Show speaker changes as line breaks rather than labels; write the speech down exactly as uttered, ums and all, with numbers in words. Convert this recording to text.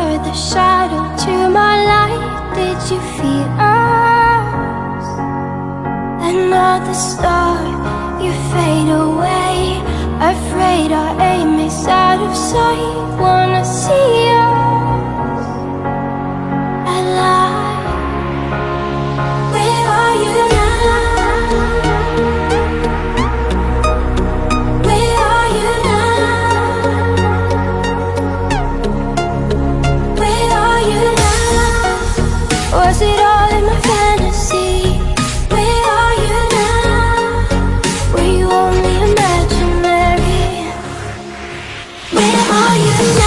were the shadow to my light. Did you feel us? Another star, you fade away. Afraid our aim is out of sight. Wanna see us alive. Where are you now? Where are you now? Where are you now? Was it all in my fantasy? Where are you now? Were you only imaginary? Where are you now?